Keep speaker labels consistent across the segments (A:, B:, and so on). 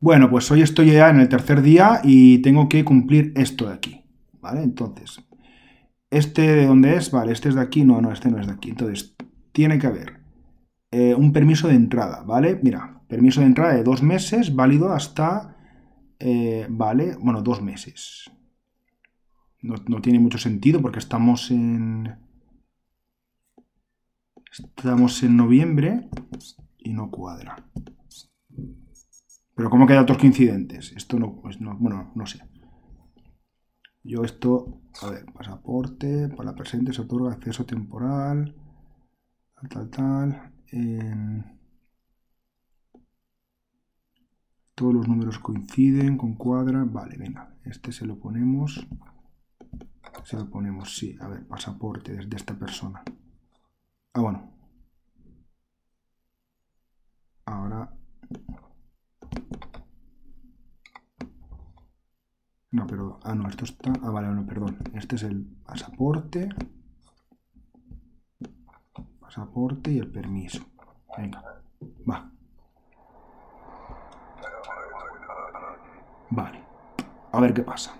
A: Bueno, pues hoy estoy ya en el tercer día y tengo que cumplir esto de aquí, ¿vale? Entonces, ¿este de dónde es? Vale, este es de aquí. No, no, este no es de aquí. Entonces, tiene que haber un permiso de entrada, ¿vale? Mira, permiso de entrada de 2 meses, válido hasta, vale, bueno, 2 meses. No tiene mucho sentido porque estamos en noviembre y no cuadra. Pero ¿cómo que hay datos coincidentes? Esto no, pues no, bueno, no sé. Yo esto, a ver, pasaporte, para presente se otorga acceso temporal, tal. Todos los números coinciden, con cuadra. Vale, venga, este se lo ponemos. Sí. A ver, pasaporte desde esta persona. Ah, bueno. Ahora... No, pero... Ah, no, esto está... Ah, vale, no, perdón. Este es el pasaporte. Pasaporte y el permiso. Venga, va. Vale. A ver qué pasa.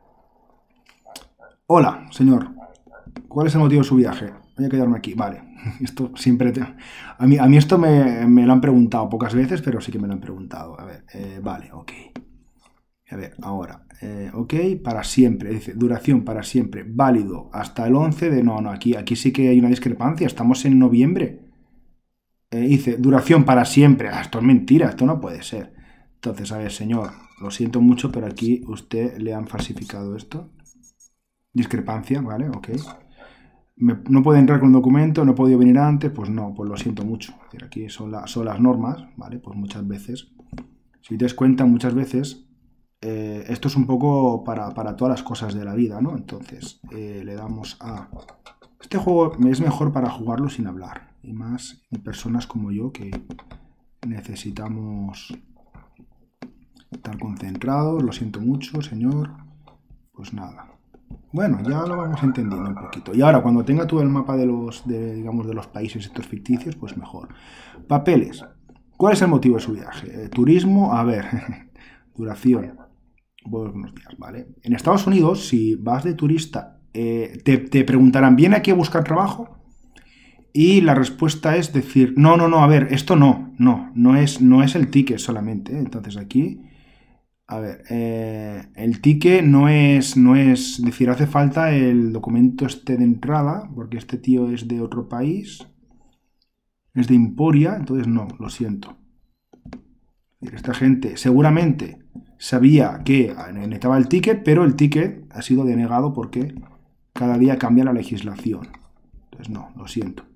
A: Hola, señor. ¿Cuál es el motivo de su viaje? Voy a quedarme aquí. Vale. Esto siempre... A mí esto me lo han preguntado pocas veces, pero sí que me lo han preguntado. A ver, vale, ok. A ver, ahora, ok, para siempre, dice, duración para siempre, válido hasta el 11 de... No, aquí sí que hay una discrepancia, estamos en noviembre. Dice, duración para siempre. Ah, esto es mentira, esto no puede ser. Entonces, a ver, señor, lo siento mucho, pero aquí usted le han falsificado esto. Discrepancia, ¿vale? Ok. No puede entrar con un documento, no he podido venir antes, pues no, pues lo siento mucho. Es decir, aquí son las normas, ¿vale? Pues muchas veces, si te das cuenta, muchas veces... esto es un poco para todas las cosas de la vida, ¿no? Entonces, le damos a... Este juego es mejor para jugarlo sin hablar. Y más en personas como yo que necesitamos estar concentrados. Lo siento mucho, señor. Pues nada. Bueno, ya lo vamos entendiendo un poquito. Y ahora, cuando tenga tú el mapa digamos, de los países estos ficticios, pues mejor. Papeles. ¿Cuál es el motivo de su viaje? Turismo, a ver, duración. Buenos días, ¿vale? En Estados Unidos, si vas de turista, te preguntarán, ¿viene aquí a buscar trabajo? Y la respuesta es decir, no, a ver, esto no es el ticket solamente, ¿eh? Entonces aquí, a ver, el ticket no es decir, hace falta el documento este de entrada, porque este tío es de otro país, es de Emporia, entonces no, lo siento. Esta gente seguramente sabía que necesitaba el ticket, pero el ticket ha sido denegado porque cada día cambia la legislación. Entonces no, lo siento.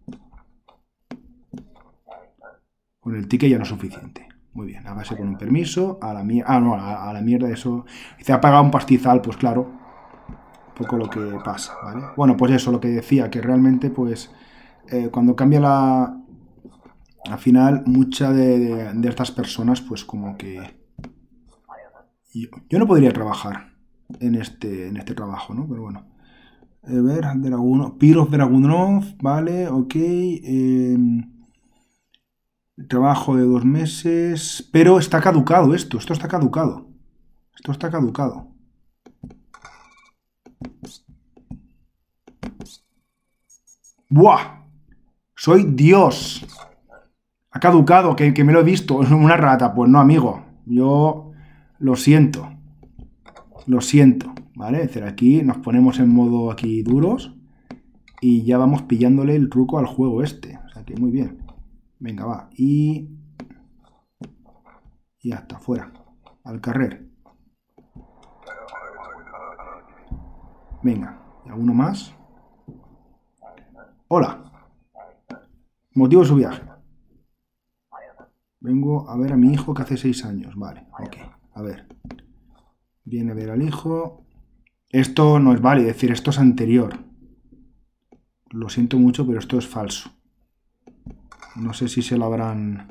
A: Con el ticket ya no es suficiente. Muy bien, hágase con un permiso. A la mierda. Ah, no, a la mierda eso. Dice, ha pagado un pastizal, pues claro. Un poco lo que pasa, ¿vale? Bueno, pues eso, lo que decía, que realmente, pues, cuando cambia al final, muchas de estas personas, pues como que... Yo no podría trabajar en este trabajo, ¿no? Pero bueno. A ver, Pir of Dragunov, vale, ok. Trabajo de 2 meses. Pero está caducado esto está caducado. Esto está caducado. ¡Buah! ¡Soy Dios! Ha caducado, que me lo he visto. Es una rata. Pues no, amigo. Yo lo siento. Lo siento. ¿Vale? Es decir, aquí nos ponemos en modo aquí duros. Y ya vamos pillándole el truco al juego este. O sea que muy bien. Venga, va. Y ya está, fuera. Al carrer. Venga. ¿Y alguno más? Hola. Motivo de su viaje. Vengo a ver a mi hijo que hace 6 años. Vale, ok. A ver. Viene a ver al hijo. Esto no es válido, es decir, esto es anterior. Lo siento mucho, pero esto es falso. No sé si se lo habrán...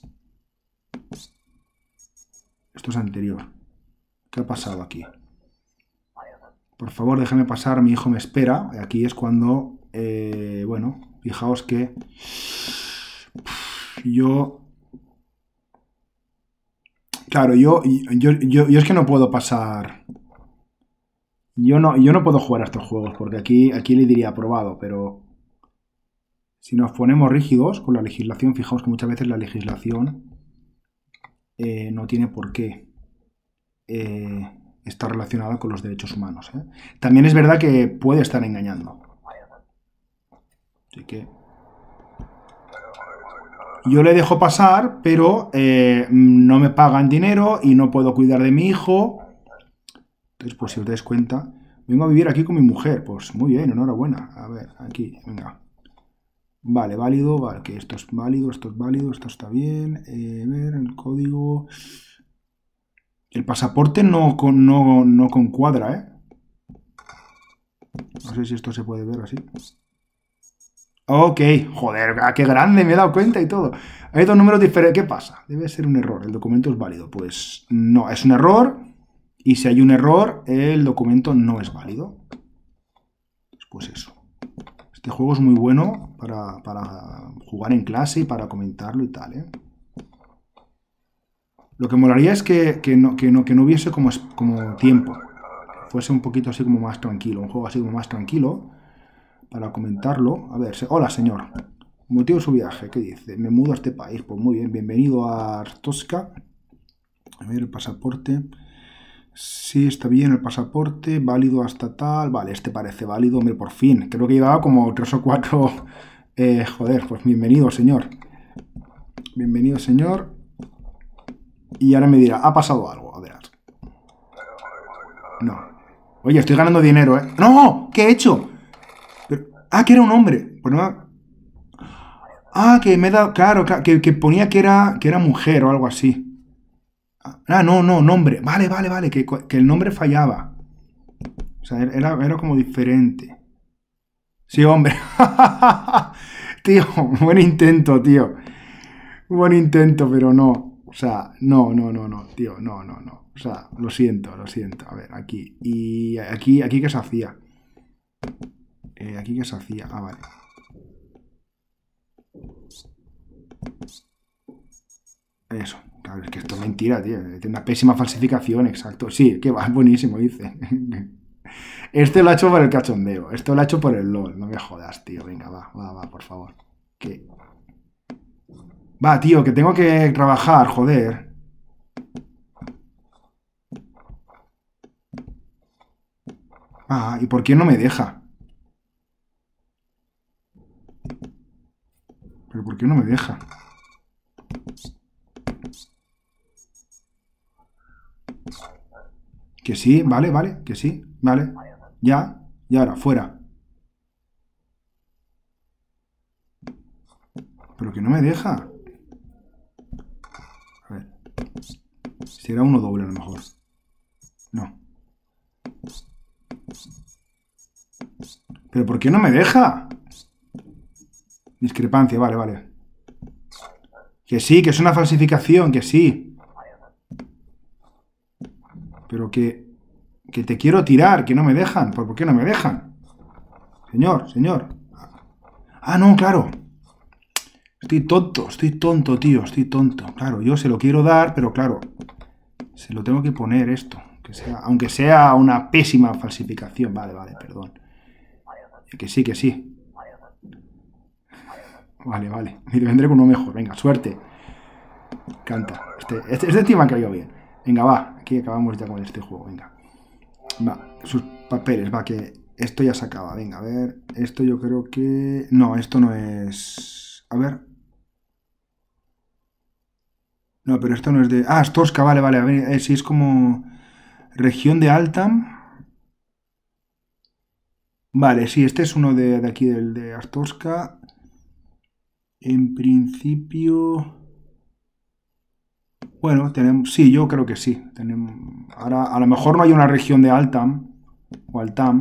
A: Esto es anterior. ¿Qué ha pasado aquí? Por favor, déjame pasar, mi hijo me espera. Aquí es cuando... bueno, fijaos que... Yo... Claro, yo es que no puedo pasar. Yo no puedo jugar a estos juegos, porque aquí le diría aprobado, pero si nos ponemos rígidos con la legislación, fijaos que muchas veces la legislación no tiene por qué estar relacionada con los derechos humanos. También es verdad que puede estar engañando. Así que yo le dejo pasar, pero no me pagan dinero y no puedo cuidar de mi hijo. Entonces, pues si os dais cuenta, vengo a vivir aquí con mi mujer. Pues muy bien, enhorabuena. A ver, aquí, venga. Vale, válido, vale, que esto es válido, esto está bien. A ver, el código. El pasaporte no concuadra, ¿eh? No sé si esto se puede ver así. Ok, joder, qué grande, me he dado cuenta y todo. Hay dos números diferentes. ¿Qué pasa? Debe ser un error. El documento es válido. Pues no, es un error. Y si hay un error, el documento no es válido. Pues eso. Este juego es muy bueno para jugar en clase y para comentarlo y tal, ¿eh? Lo que molaría es que no hubiese como tiempo. Fuese un poquito así como más tranquilo. Un juego así como más tranquilo. Para comentarlo. A ver, hola señor. Motivo de su viaje, ¿qué dice? Me mudo a este país. Pues muy bien, bienvenido a Arstotzka. A ver, el pasaporte. Sí, está bien el pasaporte. Válido hasta tal. Vale, este parece válido. Hombre, por fin. Creo que llevaba como 3 o 4. Joder, pues bienvenido, señor. Bienvenido, señor. Y ahora me dirá, ha pasado algo. A ver. No. Oye, estoy ganando dinero, ¿eh? ¡No! ¿Qué he hecho? Pero, que era un hombre. Pues no. Que me he dado. Claro, que ponía que era mujer o algo así. No, nombre. Vale. Que el nombre fallaba. O sea, era como diferente. Sí, hombre. Tío, buen intento, tío. Buen intento, pero no. O sea, no, tío, no. O sea, lo siento. A ver, aquí. Y aquí ¿qué se hacía? Aquí ¿qué se hacía? Vale. Eso, claro, es que esto es mentira, tío. Es una pésima falsificación, exacto. Sí, que va, buenísimo, dice. Este lo ha hecho por el cachondeo. Esto lo ha hecho por el LOL. No me jodas, tío. Venga, va, por favor. ¿Qué? Va, tío, que tengo que trabajar, joder. ¿Y por qué no me deja? ¿Pero por qué no me deja? Que sí, vale, que sí, vale. Ya, y ahora, fuera. Pero que no me deja. A ver. Si era uno doble a lo mejor. No. ¿Pero por qué no me deja? Discrepancia, vale. Que sí, que es una falsificación, que sí. Pero que te quiero tirar, que no me dejan. ¿Por qué no me dejan? Señor. No, claro. Estoy tonto, tío, estoy tonto. Claro, yo se lo quiero dar, pero claro, se lo tengo que poner esto. Aunque sea una pésima falsificación. Vale, perdón. Que sí. Vale. Me vendré con uno mejor. Venga, suerte. Canta. Este tío me ha caído bien. Venga, va. Aquí acabamos ya con este juego. Venga. Va. Sus papeles. Va, que esto ya se acaba. Venga, a ver. Esto yo creo que... No, esto no es... A ver. No, pero esto no es de... Storska, vale. A ver, sí, es como... Región de Altam. Vale, sí, este es uno de aquí, del de Astorska. En principio... Bueno, tenemos... Sí, yo creo que sí. Ahora, a lo mejor no hay una región de Altam o Altam.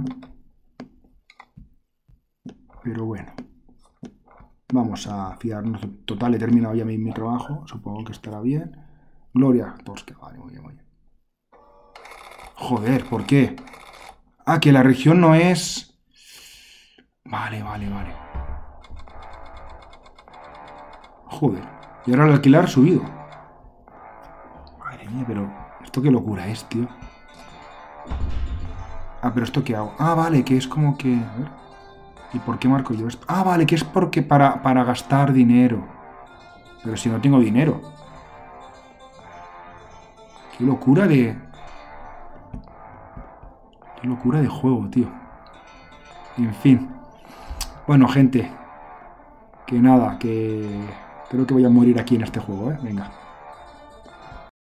A: Pero bueno. Vamos a fiarnos. Total, he terminado ya mi trabajo. Supongo que estará bien. Gloria Astorska. Vale, muy bien. Joder, ¿por qué? Que la región no es... Vale. Joder. Y ahora el alquiler ha subido. Oye, pero ¿esto qué locura es, tío? Ah, pero ¿esto qué hago? Ah, vale, que es como que... A ver. ¿Y por qué marco yo esto? Ah, vale, que es porque para gastar dinero. Pero si no tengo dinero. Qué locura de... Qué locura de juego, tío. En fin. Bueno, gente. Que nada, que... Creo que voy a morir aquí en este juego, ¿eh? Venga.